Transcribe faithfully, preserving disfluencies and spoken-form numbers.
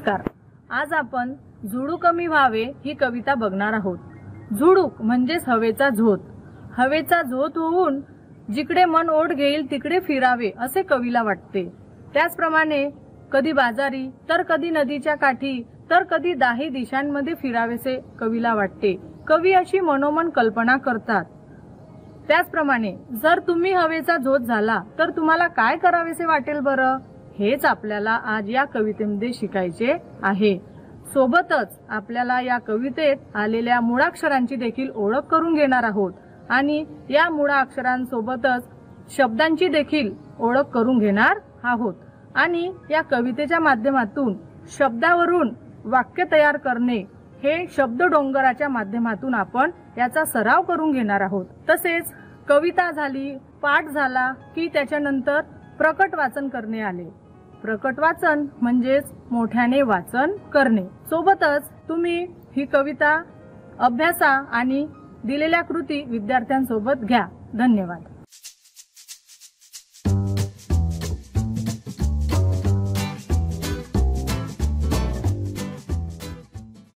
नमस्कार. आज आपण झुडू कमी व्हावे ही कविता बघणार आहोत. झुडूक म्हणजेच हवेचा झोत. हवेचा झोत होऊन जिकडे मन ओढ घेईल तिकडे फिरावे असे कवीला वाटते. त्याचप्रमाणे कधी बाजारी तर कधी नदीच्या काठी तर कधी दाही दिशांमध्ये फिरावेसे कवीला वाटते. कवी अशी मनोमन कल्पना करतात. त्याचप्रमाणे जर तुम्ही हवेचा झोत झाला तर तुम्हाला काय करावेसे वाटेल बरं, हेच आपल्याला आज या कवितेमध्ये शिकायचे आहे. सोबतच आपल्याला या कवितेत आलेल्या मुळाक्षरांची देखील ओळख करून घेणार आहोत आणि या मुळाक्षरांसोबतच शब्दांची देखील ओळख करून घेणार आहोत आणि या कवितेच्या माध्यमातून शब्दावरून वाक्य तयार करणे हे शब्द डोंगराच्या माध्यमातून आपण याचा सराव करून घेणार आहोत. तसेच कविता झाली, पाठ झाला की त्याच्यानंतर प्रकट वाचन करणे आले. प्रकट वाचन म्हणजेच मोठ्याने वाचन करणे. सोबतच तुम्ही ही कविता अभ्यासा आणि दिलेल्या कृती विद्यार्थ्यांसोबत घ्या. धन्यवाद.